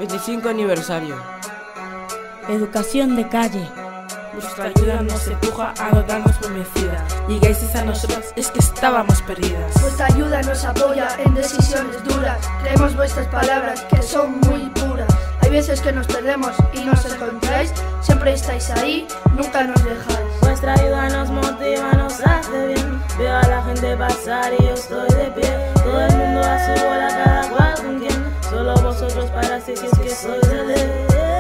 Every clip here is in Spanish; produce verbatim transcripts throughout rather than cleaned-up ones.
veinticinco aniversario. Educación de calle. Vuestra ayuda nos empuja a no darnos por vencidas. Llegáis a nosotros, es que estábamos perdidas. Vuestra ayuda nos apoya en decisiones duras. Creemos vuestras palabras que son muy puras. Hay veces que nos perdemos y nos encontráis. Siempre estáis ahí, nunca nos dejáis. Vuestra ayuda nos motiva, nos hace bien. Veo a la gente pasar y yo estoy de pie. Todo el mundo a su bola, cada cual con quien. Solo vosotros para si es que sois de ley.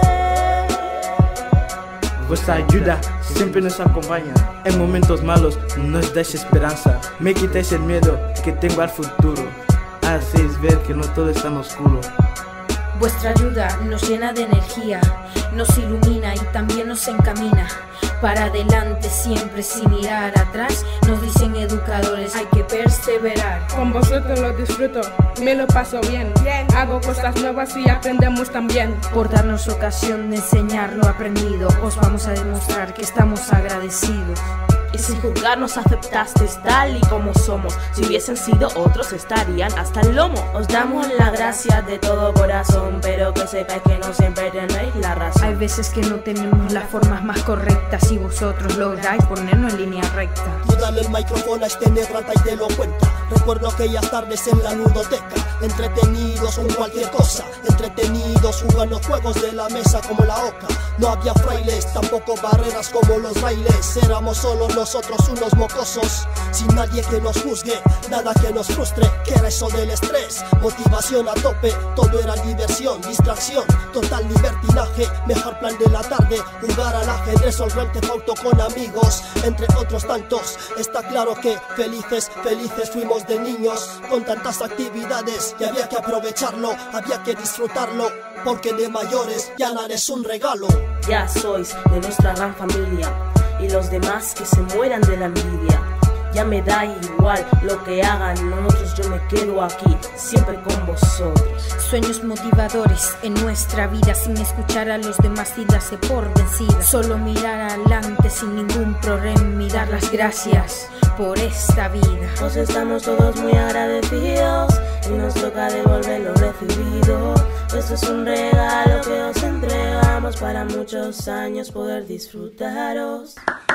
Vuestra ayuda siempre nos acompaña. En momentos malos nos dais esperanza. Me quitáis el miedo que tengo al futuro. Hacéis ver que no todo es tan oscuro. Vuestra ayuda nos llena de energía, nos ilumina y también nos encamina para adelante siempre sin mirar atrás. Nos dicen educadores, hay que perseverar. Con vosotros lo disfruto, me lo paso bien. Hago cosas nuevas y aprendemos también. Por darnos ocasión de enseñar lo aprendido, os vamos a demostrar que estamos agradecidos. Y sin juzgarnos aceptasteis tal y como somos. Si hubiesen sido otros estarían hasta el lomo. Os damos las gracias de todo corazón, pero que sepáis que no siempre tenéis la razón. Hay veces que no tenemos las formas más correctas y vosotros lográis ponernos en línea recta. Tú dale el micrófono a este negrata y te lo cuenta. Recuerdo aquellas tardes en la ludoteca, entretenidos con cualquier cosa, entretenidos jugando juegos de la mesa como la oca. No había frailes, tampoco barreras como los bailes. Éramos solo nosotros unos mocosos, sin nadie que nos juzgue, nada que nos frustre. ¿Qué era eso del estrés? Motivación a tope, todo era diversión, distracción, total libertinaje. Mejor plan de la tarde, jugar al ajedrez, solvente auto con amigos, entre otros tantos. Está claro que felices, felices fuimos de niños, con tantas actividades y había que aprovecharlo, había que disfrutarlo, porque de mayores ya nada es un regalo. Ya sois de nuestra gran familia y los demás que se mueran de la envidia. Ya me da igual lo que hagan, nosotros yo me quedo aquí, siempre con vosotros. Sueños motivadores en nuestra vida, sin escuchar a los demás y darse por vencida. Solo mirar adelante sin ningún problema y dar las gracias por esta vida. Os estamos todos muy agradecidos y nos toca devolver lo recibido. Esto es un regalo que os entregamos para muchos años poder disfrutaros.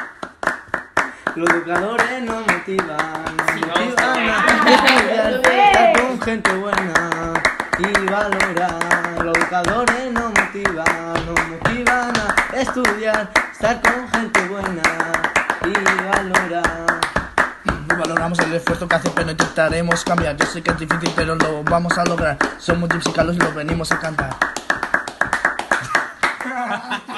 Los educadores nos motivan, nos motivan a estudiar, estar con gente buena y valorar. Los educadores nos motivan, nos motivan a estudiar, estar con gente buena y valorar. Valoramos el esfuerzo que hace, pero intentaremos cambiar. Yo sé que es difícil, pero lo vamos a lograr. Somos Gypsy Carlos y lo venimos a cantar.